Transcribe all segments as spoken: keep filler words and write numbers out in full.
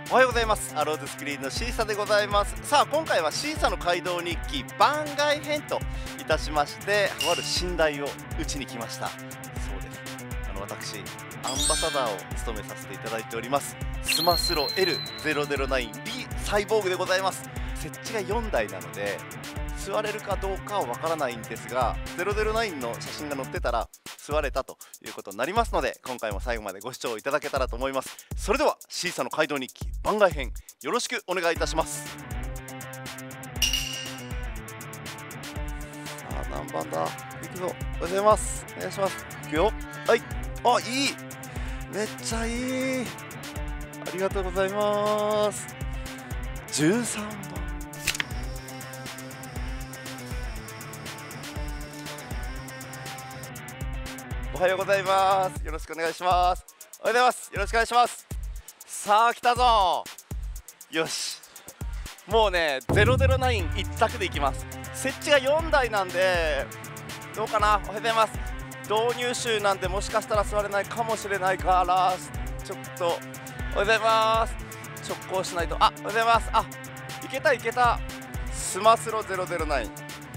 おはようございます。アローズスクリーンのシーサでございます。さあ今回はシーサの街道日記番外編といたしまして、とある寝台を打ちに来ました。そうです、あの私アンバサダーを務めさせていただいておりますスマスロ エルゼロゼロナイン リサイボーグでございます。設置がよんだいなので座れるかどうかはわからないんですが、ゼロゼロナインの写真が載ってたら座れたということになりますので、今回も最後までご視聴いただけたらと思います。それではシーサの街道日記番外編よろしくお願いいたします。さあ何番だ、いくぞ。おはようございます。お願いします。いくよ。はい、あ、いい、めっちゃいい、ありがとうございます。じゅうさんばん、おはようございます。よろしくお願いします。おはようございます。よろしくお願いします。さあ来たぞ。よし、もうねゼロゼロナイン一択でいきます。設置がよんだいなんでどうかな。おはようございます。導入集なんでもしかしたら座れないかもしれないからちょっと、おはようございます。直行しないと。あ、おはようございます。あ、いけたいけた。スマスロゼロゼロナイン、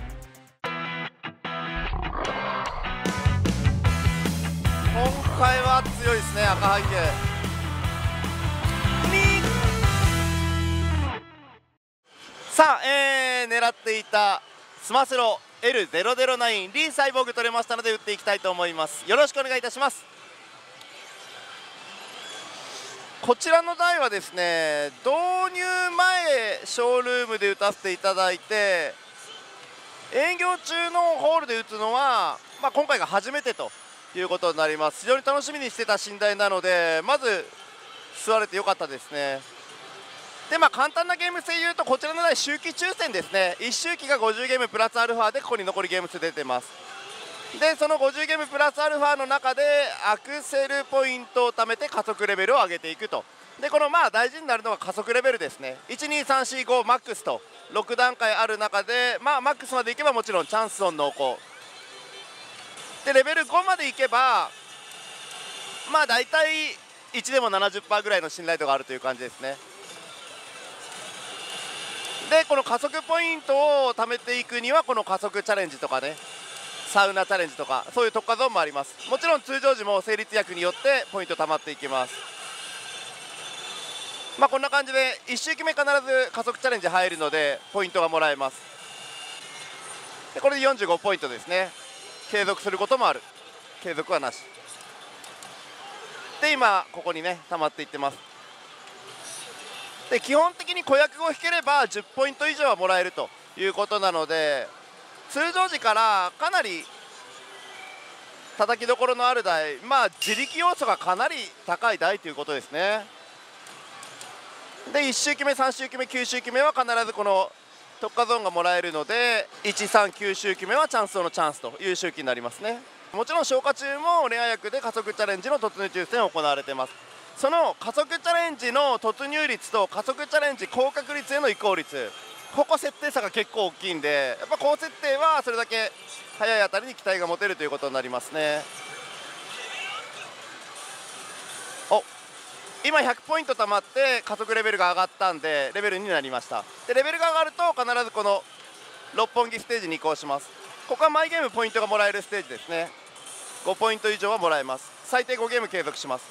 今回は強いですね。赤背景にさあ、えー、狙っていたスマスロ エルゼロゼロナイン リーサイボーグ取れましたので打っていきたいと思います。よろしくお願いいたします。こちらの台はですね、導入前ショールームで打たせていただいて、営業中のホールで打つのは、まあ、今回が初めてということになります。非常に楽しみにしてた寝台なので、まず座れてよかったですね。で、まあ簡単なゲーム性言うと、こちらの台周期抽選ですね。いち周期がごじゅうゲームプラスアルファで、ここに残りゲーム数出てます。でそのごじゅうゲームプラスアルファの中でアクセルポイントを貯めて加速レベルを上げていくと。でこのまあ大事になるのが加速レベルですね。いちにさんしごマックスとろくだんかいある中で、まあマックスまでいけばもちろんチャンスオン濃厚で、レベルごまでいけばまあ大体いちでも ななじゅっパーセント ぐらいの信頼度があるという感じですね。でこの加速ポイントを貯めていくには、この加速チャレンジとかね、サウナチャレンジとかそういう特化ゾーンもあります。もちろん通常時も成立薬によってポイント貯まっていきます。まあこんな感じでいち周期目必ず加速チャレンジ入るのでポイントがもらえます。でこれでよんじゅうごポイントですね。継続することもある、継続はなしで、今ここにね溜まっていってます。で基本的に子役を引ければじゅっポイント以上はもらえるということなので、通常時からかなり叩きどころのある台、まあ自力要素がかなり高い台ということですね。でいち周期目さん周期目きゅう周期目は必ずこの特化ゾーンがもらえるので、いちさんきゅう周期目はチャンスオンのチャンスという周期になりますね。もちろん消化中もレア役で加速チャレンジの突入抽選が行われています。その加速チャレンジの突入率と加速チャレンジ高確率への移行率、ここ設定差が結構大きいんで、やっぱ高設定はそれだけ速い当たりに期待が持てるということになりますね。お、今ひゃくポイント貯まって加速レベルが上がったんでレベルになりました。でレベルが上がると必ずこの六本木ステージに移行します。ここは毎ゲームポイントがもらえるステージですね。ごポイント以上はもらえます。最低ごゲーム継続します。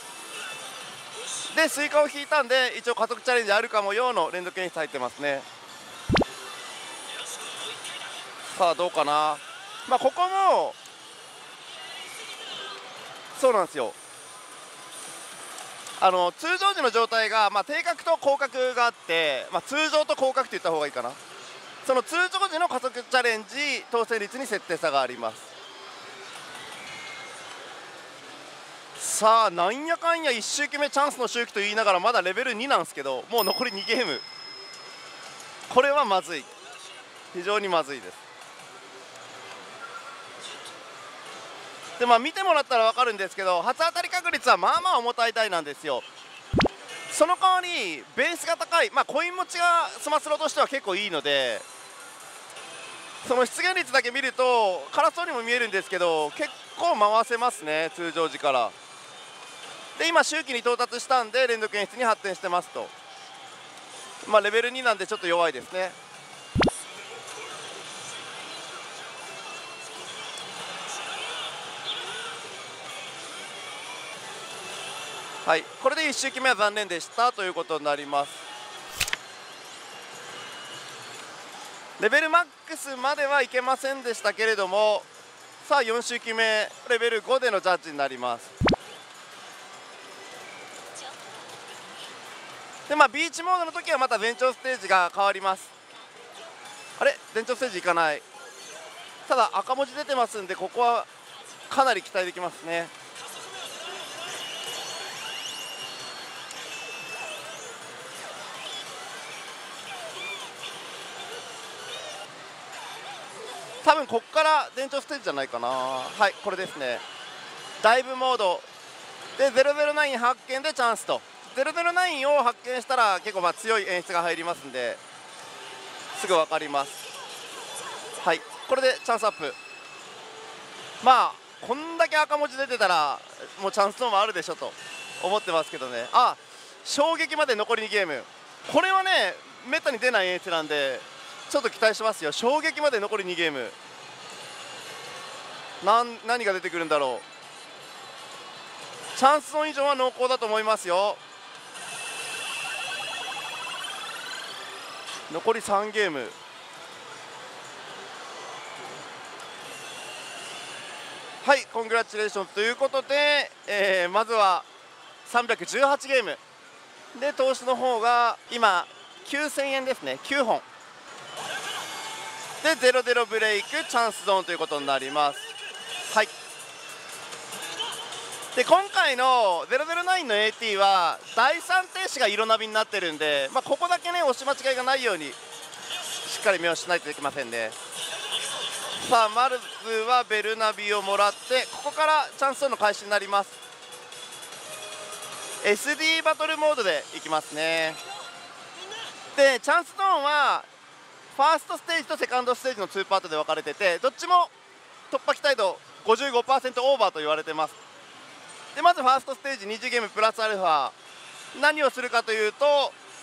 でスイカを引いたんで一応加速チャレンジあるかもよの連続演出入ってますね。さあどうかな。まあここもそうなんですよ、あの通常時の状態が、まあ、低角と高角があって、まあ、通常と高角と言った方がいいかな。その通常時の加速チャレンジ当選率に設定差があります。さあなんやかんやいち周期目チャンスの周期と言いながらまだレベルになんですけど、もう残りにゲーム、これはまずい、非常にまずいです。でまあ見てもらったら分かるんですけど、初当たり確率はまあまあ重たい台なんですよ。その代わりベースが高い、まあコイン持ちがスマスロとしては結構いいので、その出現率だけ見ると辛そうにも見えるんですけど、結構回せますね通常時から。 で今周期に到達したんで連続演出に発展してますと。まあレベルになんでちょっと弱いですね。はい、これでいち周期目は残念でしたということになります。レベルマックスまではいけませんでしたけれども、さあよん周期目レベルごでのジャッジになります。でまあビーチモードの時はまた全長ステージが変わります。あれ全長ステージいかない。ただ赤文字出てますんで、ここはかなり期待できますね。多分ここから全長ステージじゃないかな。はい、これですね。ダイブモードでゼロゼロナイン発見でチャンスと。ゼロゼロナインを発見したら結構まあ強い演出が入りますんで、すぐ分かります。はい、これでチャンスアップ。まあこんだけ赤文字出てたらもうチャンスゾーンもあるでしょと思ってますけどね。あ、衝撃まで残りにゲーム、これはねめったに出ない演出なんでちょっと期待しますよ。衝撃まで残りにゲーム、なん何が出てくるんだろう。チャンスゾーン以上は濃厚だと思いますよ。残りさんゲーム。はい、コングラチュレーションということで、えー、まずはさんびゃくじゅうはちゲームで投資の方が今きゅうせんえんですね。きゅうほんでゼロゼロブレイクチャンスゾーンということになります。はい、で今回のゼロゼロナインの エーティー はだいさん停止が色ナビになってるんで、まあ、ここだけね押し間違いがないようにしっかり目をしないといけませんね。さあまずはベルナビをもらって、ここからチャンスゾーンの開始になります。 エスディー バトルモードでいきますね。でチャンスゾーンはファーストステージとセカンドステージのにパートで分かれてて、どっちも突破期待度 ごじゅうごパーセント オーバーと言われてます。でまずファーストステージにじゅうゲームプラスアルファ、何をするかというと、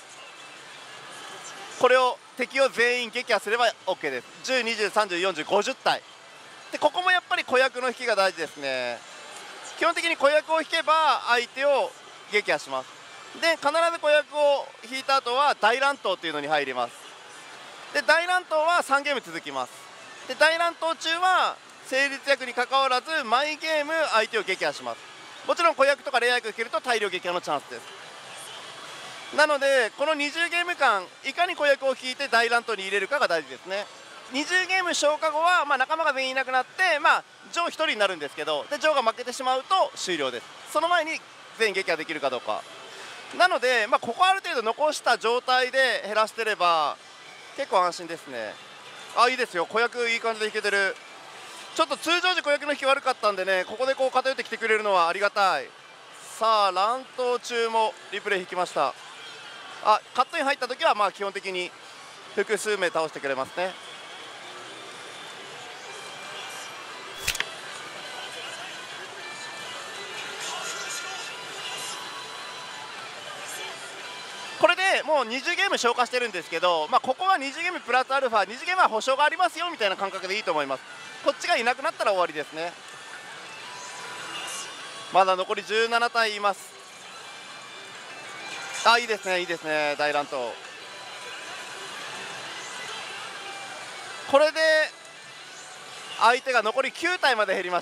これを敵を全員撃破すれば OK です。じゅう、にじゅう、さんじゅう、よんじゅう、ごじゅう体で、ここもやっぱり子役の引きが大事ですね。基本的に子役を引けば相手を撃破します。で必ず子役を引いた後は大乱闘というのに入ります。で大乱闘はさんゲーム続きます。で大乱闘中は成立役にかかわらず毎ゲーム相手を撃破します。もちろん子役とかレア役を引けると大量撃破のチャンスです。なのでこのにじゅうゲーム間いかに子役を引いて大乱闘に入れるかが大事ですね。にじゅうゲーム消化後は、まあ、仲間が全員いなくなって、まあ、ジョーひとりになるんですけど、でジョーが負けてしまうと終了です。その前に全員撃破できるかどうかなので、まあ、ここある程度残した状態で減らしてれば結構安心ですね。あ、いいですよ、子役いい感じで引けてる。ちょっと通常時子役の引き悪かったんでね、ここでこう偏ってきてくれるのはありがたい。さあ乱闘中もリプレイ引きました。あ、カットイン入った時はまあ基本的に複数名倒してくれますね。これでもうにじゅうゲーム消化してるんですけど、まあ、ここはにじゅうゲームプラスアルファにじゅうゲームは保証がありますよみたいな感覚でいいと思います。こっちがいなくなったら終わりですね。まだ残りじゅうなな体います。あ、いいですねいいですね、大乱闘。これで相手が残りきゅう体まで減りました。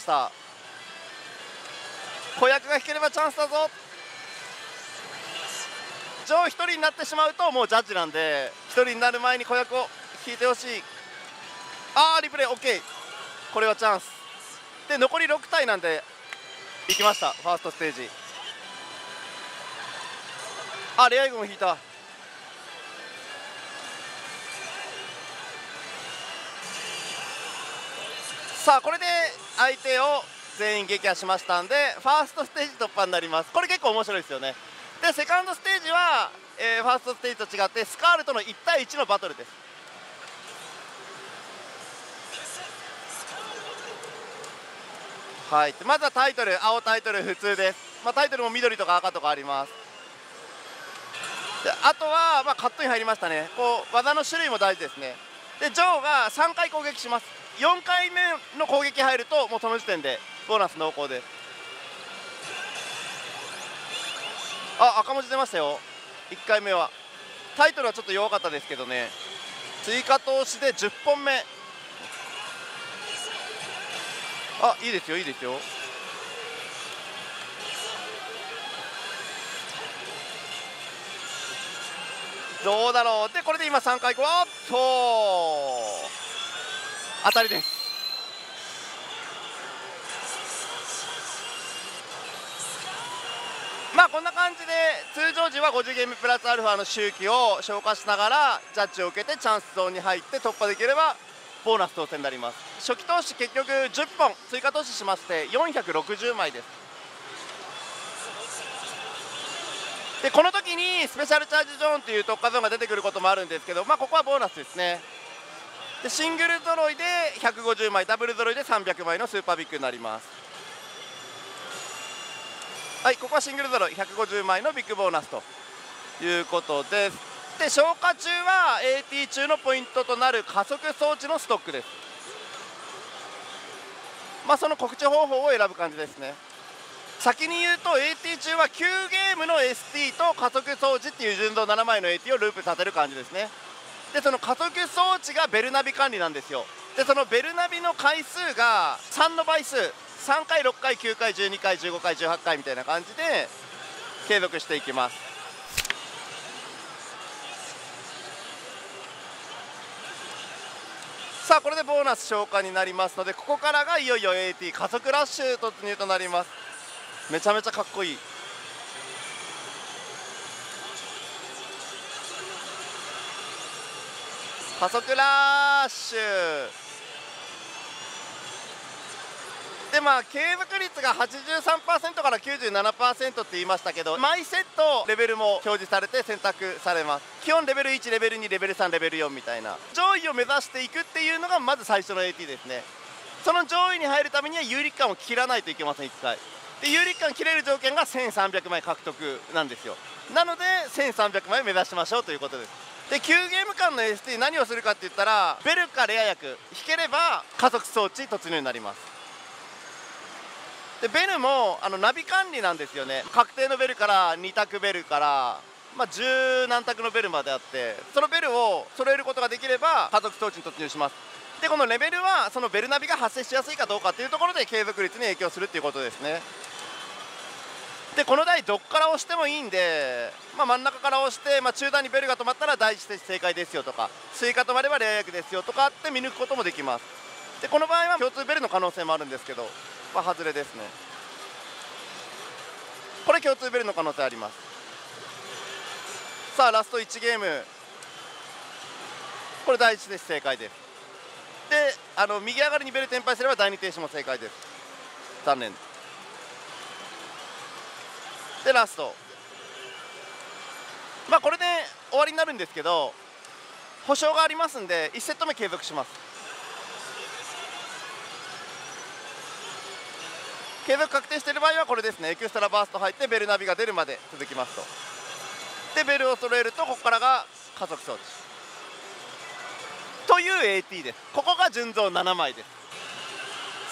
子役が引ければチャンスだぞ。ジョーひとりになってしまうともうジャッジなんで、ひとりになる前に子役を引いてほしい。あーリプレイ OK、 これはチャンスで残りろく体なんでいきました。ファーストステージ。あ、レアイ軍を引いた。さあこれで相手を全員撃破しましたんでファーストステージ突破になります。これ結構面白いですよね。でセカンドステージは、えー、ファーストステージと違ってスカールとのいち対いちのバトルです。はい、まずはタイトル青タイトル普通です。 まあ、タイトルも緑とか赤とかあります。であとは、まあ、カットイン入りましたね。こう技の種類も大事ですね。でジョーがさんかい攻撃します。よんかいめの攻撃入るともうその時点でボーナス濃厚です。あ、赤文字出ましたよ。いっかいめはタイトルはちょっと弱かったですけどね。追加投資でじゅっぽんめ。あ、いいですよいいですよ。どうだろう。でこれで今さんかいこう、おっと当たりです。まあこんな感じで通常時はごじゅうゲームプラスアルファの周期を消化しながらジャッジを受けてチャンスゾーンに入って突破できればボーナス当選になります。初期投資結局じゅっぽん追加投資しましてよんひゃくろくじゅうまいです。でこの時にスペシャルチャージゾーンという特化ゾーンが出てくることもあるんですけど、まあここはボーナスですね。でシングル揃いでひゃくごじゅうまい、ダブル揃いでさんびゃくまいのスーパービッグになります。はい、ここはシングル揃いひゃくごじゅうまいのビッグボーナスということです。で消化中は エーティー 中のポイントとなる加速装置のストックです。まあその告知方法を選ぶ感じですね。先に言うと エーティー 中はきゅうゲームの エスティー と加速装置っていう純増ななまいの エーティー をループさせる感じですね。でその加速装置がベルナビ管理なんですよ。でそのベルナビの回数がさんの倍数、さんかいろっかいきゅうかいじゅうにかいじゅうごかいじゅうはちかいみたいな感じで継続していきます。さあこれでボーナス消化になりますので、ここからがいよいよ エーティー 加速ラッシュ突入となります。めちゃめちゃかっこいい。加速ラッシュで、まあ継続率が はちじゅうさんパーセント から きゅうじゅうななパーセント って言いましたけど、毎セットレベルも表示されて選択されます。基本レベルいち、レベルに、レベルさん、レベルよんみたいな上位を目指していくっていうのがまず最初の エーティー ですね。その上位に入るためには有力感を切らないといけません。いっかいで有力感切れる条件がせんさんびゃくまい獲得なんですよ。なのでせんさんびゃくまいを目指しましょうということです。できゅうゲーム間の エスティー 何をするかって言ったら、ベルかレア薬引ければ加速装置突入になります。でベルもあのナビ管理なんですよね。確定のベルからに択ベルからまあ十何択のベルまであって、そのベルを揃えることができれば加速装置に突入します。でこのレベルはそのベルナビが発生しやすいかどうかっていうところで継続率に影響するっていうことですね。でこの台どっから押してもいいんで、まあ、真ん中から押して、まあ、中段にベルが止まったら第一ステージ正解ですよとか、追加止まればレア薬ですよとかって見抜くこともできます。でこの場合は共通ベルの可能性もあるんですけど、まあ、外れですね。これ共通ベルの可能性あります。さあラストいちゲーム、これ第一ステージ正解です。であの右上がりにベル転廃すれば第二停止も正解です。残念でラスト、まあこれで終わりになるんですけど、保証がありますんでいちセット目継続します。継続確定している場合はこれですね、エクストラバースト入ってベルナビが出るまで続きますと。でベルを揃えるとここからが加速装置という エーティー です。ここが純増ななまいです。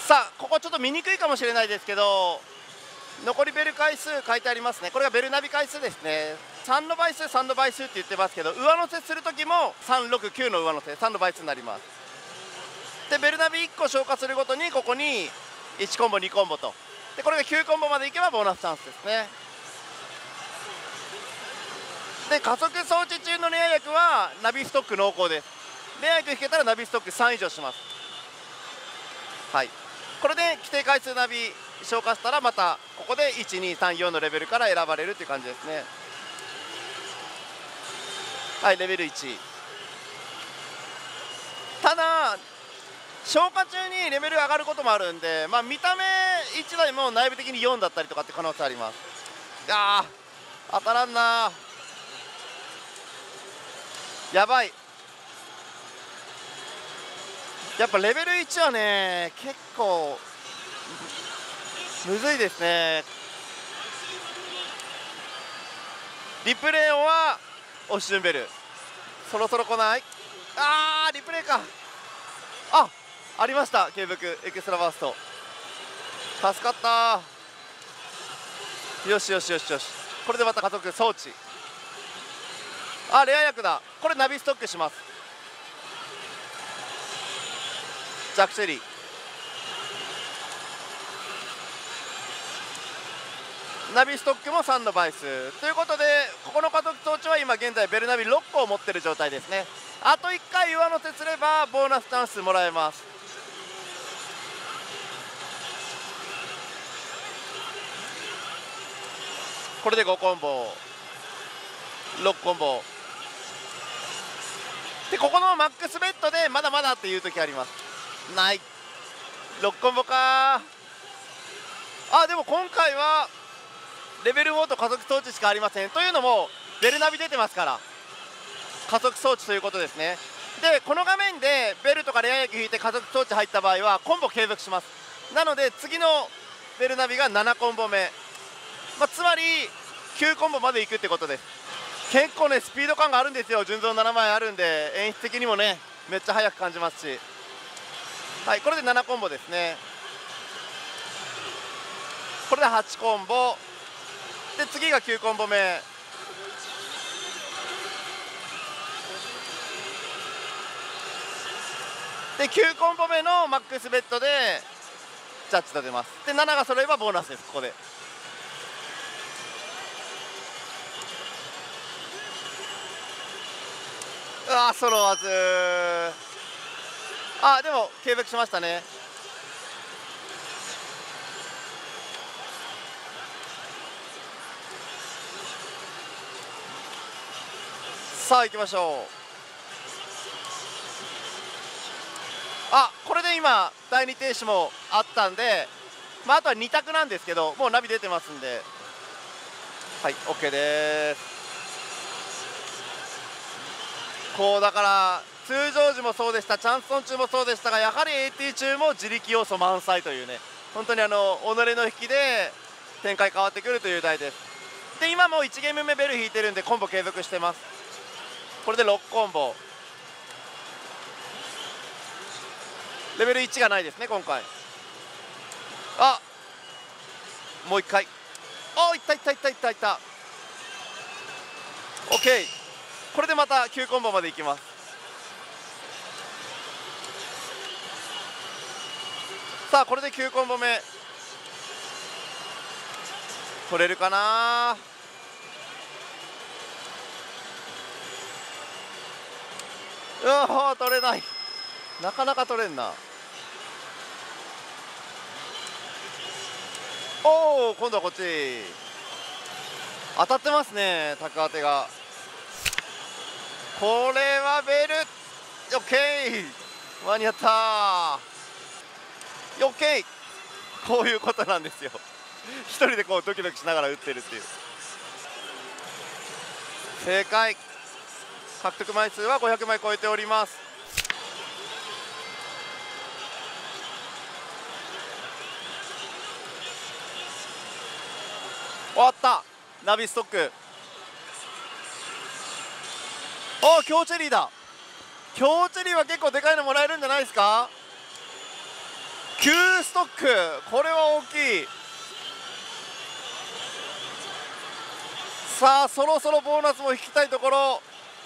さあここちょっと見にくいかもしれないですけど、残りベル回数書いてありますね。これがベルナビ回数ですね。さんの倍数さんの倍数って言ってますけど、上乗せする時もさんろくきゅうの上乗せさんの倍数になります。でベルナビいっこ消化するごとにここにいちコンボにコンボと、でこれがきゅうコンボまでいけばボーナスチャンスですね。で加速装置中のレア薬はナビストック濃厚です。レア薬引けたらナビストックさん以上します。はい、これで規定回数ナビ消化したらまたここでいちにさんよんのレベルから選ばれるっていう感じですね。はい、レベルいち。ただ消化中にレベルが上がることもあるんで、まあ、見た目いちだいも内部的によんだったりとかって可能性あります。いやー当たらんな、やばい。やっぱレベルいちはね結構むずいですね。 リプレイオンはオシュンベル、そろそろ来ない。あーリプレイか。あありました、継続エクストラバースト、助かった。よしよしよしよし、これでまた加速装置。あレア薬だ。これナビストックします。ジャック・シェリー、ナビストックもさんのバイスということで、ここの加速装置は今現在ベルナビろっこを持っている状態ですね。あといっかい上乗せすればボーナスチャンスもらえます。これでごコンボ、ろっコンボで、ここのマックスベッドでまだまだっていう時あります。ない、ろっコンボか。あでも今回はレベルごと加速装置しかありません。というのもベルナビ出てますから加速装置ということですね。でこの画面でベルとかレア薬引いて加速装置入った場合はコンボ継続します。なので次のベルナビがななコンボめ、まあ、つまりきゅうコンボまでいくってことです。結構ねスピード感があるんですよ。純増ななまいあるんで演出的にもねめっちゃ速く感じますし、はいこれでななコンボですね。これではちコンボで、次がきゅうコンボめ。できゅうコンボめのマックスベッドでジャッジと出ます。でななが揃えばボーナスです。ここでうわ揃わず。あでも継続しましたね。さあ行きましょう。あこれで今だいに停止もあったんで、まあ、あとはに択なんですけど、もうナビ出てますんで、はい OK です。こうだから通常時もそうでした、チャンスオン中もそうでしたが、やはり エーティー 中も自力要素満載というね、本当にあの己の引きで展開変わってくるという台です。で今もいちゲーム目ベル引いてるんでコンボ継続してます。これでろっコンボ、レベルいちがないですね今回。あもういっかい、あいったいったいったいったいった OK、 これでまたきゅうコンボまでいきます。さあこれできゅうコンボめ取れるかな。うわ取れない、なかなか取れんな。おお今度はこっち当たってますね、タク当てが。これはベルオッケー、間に合ったー、オッケー。こういうことなんですよ一人でこうドキドキしながら打ってるっていう。正解、獲得枚数はごひゃくまい超えております。終わった。ナビストック、おお強チェリーだ。強チェリーは結構でかいのもらえるんじゃないですか。きゅうストック、これは大きい。さあそろそろボーナスも引きたいところ。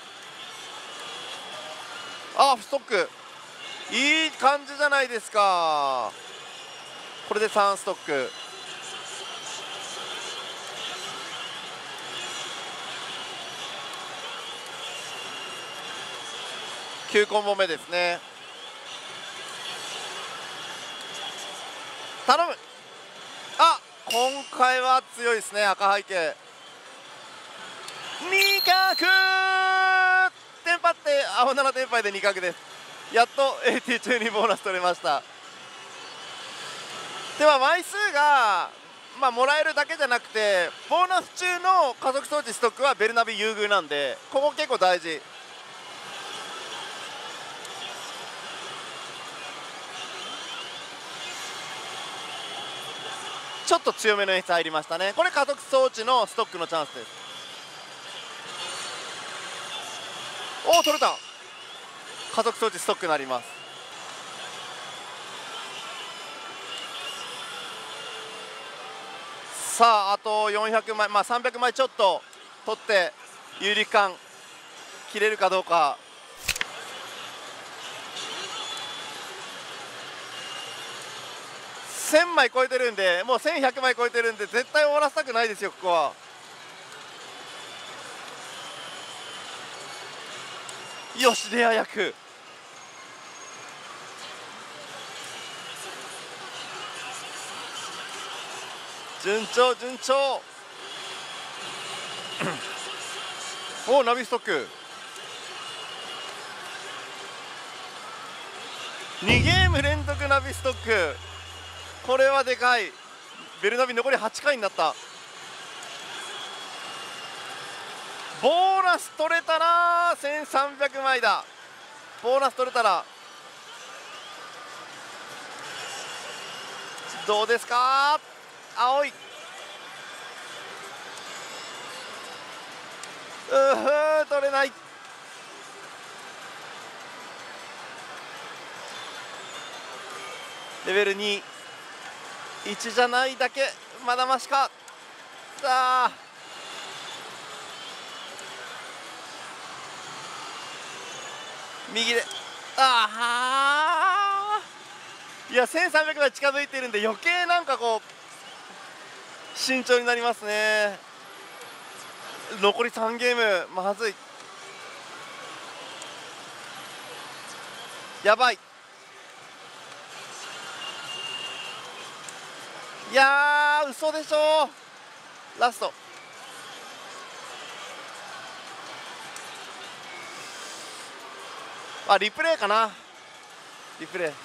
あストックいい感じじゃないですか。これでさんストック、きゅうコンボ目ですね。頼む。あ今回は強いですね。赤背景に角テンパって青ななテンパイでに角です。やっと エーティー 中にボーナス取れました。では枚数が、まあ、もらえるだけじゃなくてボーナス中の加速装置ストックはベルナビ優遇なんで、ここ結構大事。ちょっと強めの演出入りましたね。これ加速装置のストックのチャンスです。 おお取れた。加速装置ストックになります。さああとよんひゃくまい、まあさんびゃくまいちょっと取って有力感切れるかどうか。せんまい超えてるんで、もうせんひゃくまい超えてるんで絶対終わらせたくないですよここは。よしレア役順調順調おおナビストックにゲーム連続ナビストック、これはでかい。ベルナビ残りはちかいになった。ボーナス取れたらせんさんびゃくまいだ。ボーナス取れたらどうですか。青い、うふ取れない。レベルに、いちじゃないだけまだましか。あ右で、ああいやせんさんびゃくまい近づいてるんで余計なんかこう慎重になりますね。残りさんゲームまずい、やばい。いやー嘘でしょ。ラストあリプレイかな。リプレイ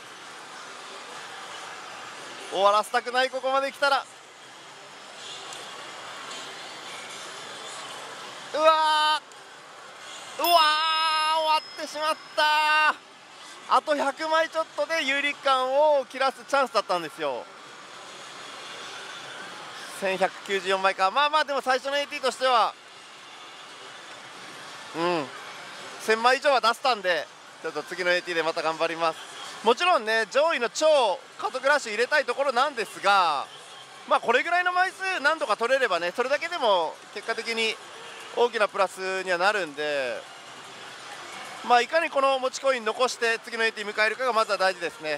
終わらせたくない。ここまで来たらうわーうわー終わってしまった。あとひゃくまいちょっとで有力感を切らすチャンスだったんですよ。せんひゃくきゅうじゅうよんまいか。まあまあでも最初の エーティー としてはうんせんまい以上は出せたんで、ちょっと次の エーティー でまた頑張ります。もちろんね上位の超加速ラッシュ入れたいところなんですが、まあこれぐらいの枚数何度か取れればね、それだけでも結果的に大きなプラスにはなるんで、まあいかにこの持ちコイン残して次の エーティー 迎えるかがまずは大事ですね。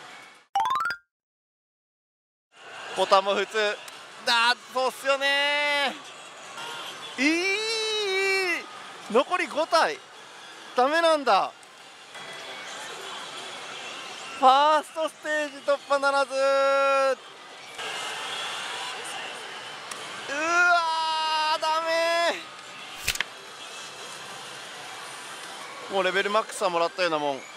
ボタンも普通だ、そうっすよねー。いい残りごたいダメなんだ。ファーストステージ突破ならず。うわーダメー。もうレベルマックスはもらったようなもん。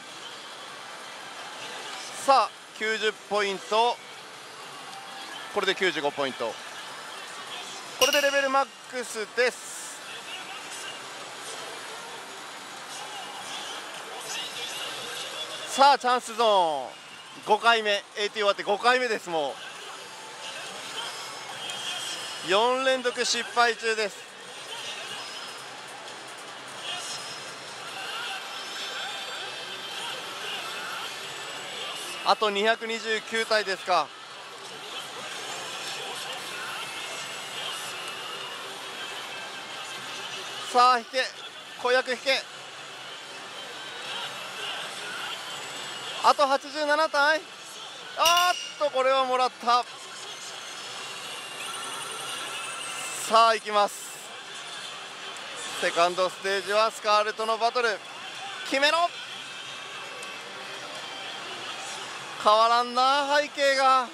さあきゅうじゅうポイント、これできゅうじゅうごポイント、これでレベルマックスです。さあチャンスゾーンごかいめ エーティー 終わってごかいめです。もうよん連続失敗中です。あとにひゃくにじゅうきゅう体ですか。さあ引け、子役引け。あとはちじゅうなな体。あーっとこれはもらった。さあ行きます。セカンドステージはスカーレットのバトル。決めろ。変わらんな背景が。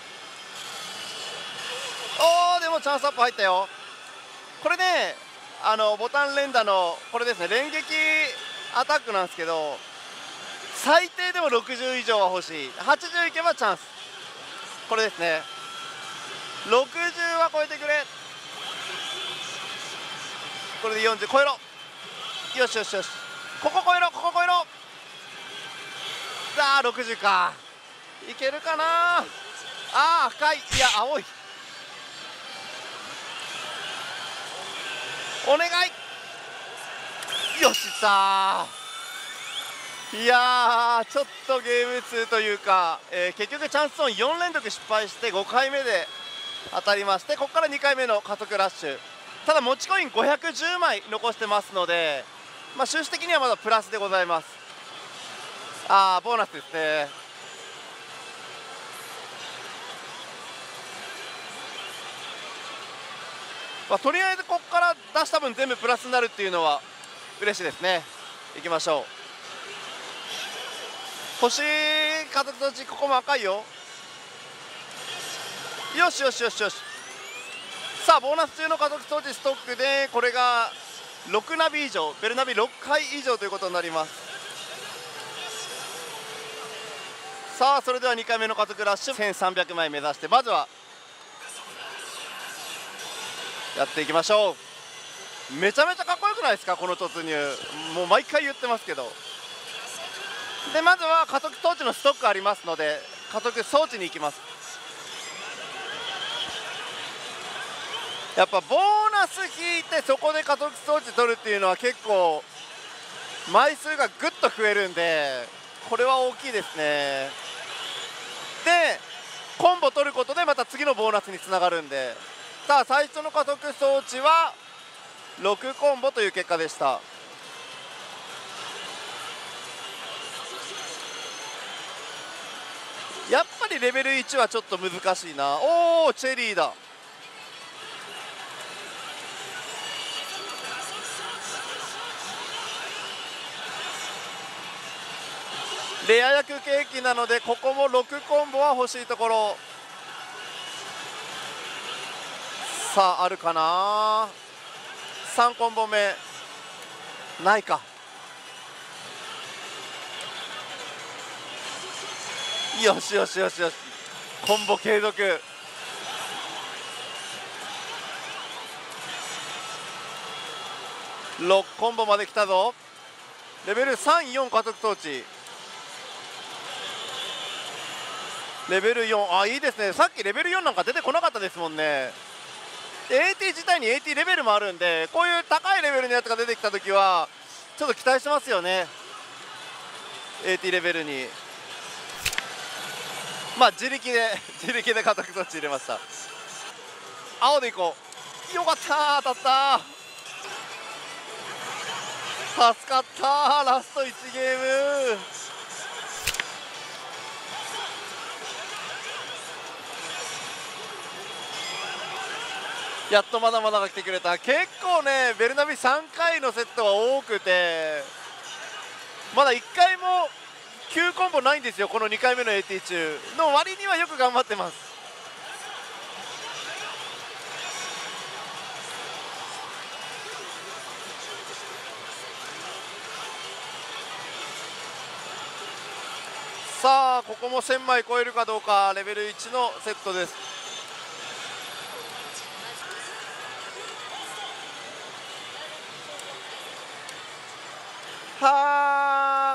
おーでもチャンスアップ入ったよ。これねあのボタン連打のこれですね、連撃アタックなんですけど、最低でもろくじゅう以上は欲しい。はちじゅういけばチャンス。これですね、ろくじゅうは超えてくれ。これでよんじゅう超えろ。よしよしよし、ここ超えろ、ここ超えろ。さあろくじゅうか、いけるかな。ああ赤い、いや青い。お願い。 よしったー。いやーちょっとゲームツーというか、えー、結局チャンスゾーンよん連続失敗してごかいめで当たりまして、ここからにかいめの加速ラッシュ。ただ持ちコインごひゃくじゅうまい残してますので、まあ、収支的にはまだプラスでございます。あーボーナスですね。まあ、とりあえずここから出した分全部プラスになるっていうのは嬉しいですね。いきましょう。星加速装置、ここも赤いよ。よしよしよしよし。さあボーナス中の加速装置ストックで、これがろくナビ以上、ベルナビろっかい以上ということになります。さあそれではにかいめの加速ラッシュせんさんびゃくまい目指して、まずはやっていきましょう。めちゃめちゃかっこよくないですか、この突入。もう毎回言ってますけど。でまずは加速装置のストックありますので、加速装置に行きます。やっぱボーナス引いてそこで加速装置取るっていうのは結構枚数がぐっと増えるんで、これは大きいですね。でコンボ取ることでまた次のボーナスにつながるんで、さあ最初の加速装置はろくコンボという結果でした。やっぱりレベルいちはちょっと難しいな。おおチェリーだ。レア役ケーキなので、ここもろくコンボは欲しいところ。さああるかな。さんコンボ目ないか。よしよしよしよし、コンボ継続。ろくコンボまで来たぞ。レベルさん、よん加速装置、レベルよん。あいいですね。さっきレベルよんなんか出てこなかったですもんね。エーティー 自体に エーティー レベルもあるんで、こういう高いレベルのやつが出てきたときはちょっと期待してますよね。 エーティー レベルにまあ自力で自力で加速装置入れました。青でいこう。よかった、当たった、助かった。ラストいちゲーム。やっとまだまだが来てくれた。結構ねベルナビさんかいのセットが多くて、まだいっかいもきゅうコンボないんですよ、このにかいめの エーティー 中の割にはよく頑張ってます。さあここもせんまい超えるかどうか。レベルいちのセットです。はあ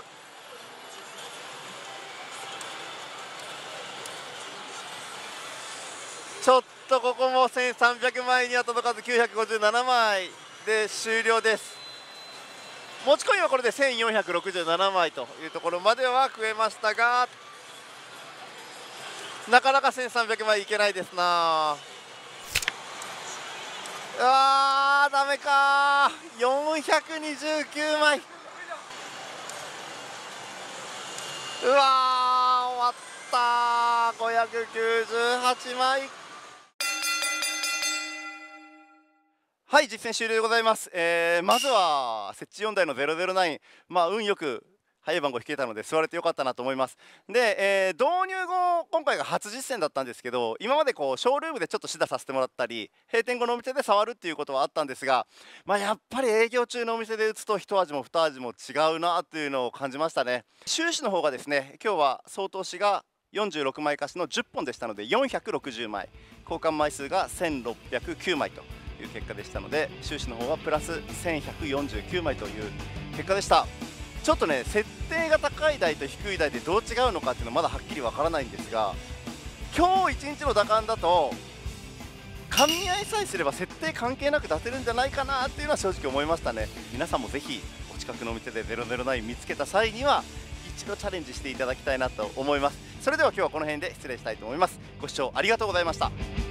ちょっとここもせんさんびゃくまいには届かずきゅうひゃくごじゅうななまいで終了です。持ちコインはこれでせんよんひゃくろくじゅうななまいというところまでは増えましたが、なかなかせんさんびゃくまいいけないですな。うわーダメかー。よんひゃくにじゅうきゅうまい。うわー終わったー。ごひゃくきゅうじゅうはちまい。はい、実戦終了でございます。えー、まずは設置よんだいのゼロゼロナイン、まあ運よく早い番号引けたので座れてよかったなと思います。で、えー、導入後今回が初実戦だったんですけど、今までこうショールームでちょっと指導させてもらったり閉店後のお店で触るっていうことはあったんですが、まあ、やっぱり営業中のお店で打つと一味も二味も違うなというのを感じましたね。収支の方がですね、今日は総投資がよんじゅうろくまい貸しのじゅっぽんでしたのでよんひゃくろくじゅうまい、交換枚数がせんろっぴゃくきゅうまいという結果でしたので、収支の方はプラスせんひゃくよんじゅうきゅうまいという結果でした。ちょっとね設定が高い台と低い台でどう違うのかっていうのはまだはっきりわからないんですが、今日いちにちの打感だと噛み合いさえすれば設定関係なく出せるんじゃないかなっていうのは正直思いましたね。皆さんもぜひおお近くのお店でゼロゼロナイン見つけた際には一度チャレンジしていただきたいなと思います。それでは今日はこの辺で失礼したいと思います。ご視聴ありがとうございました。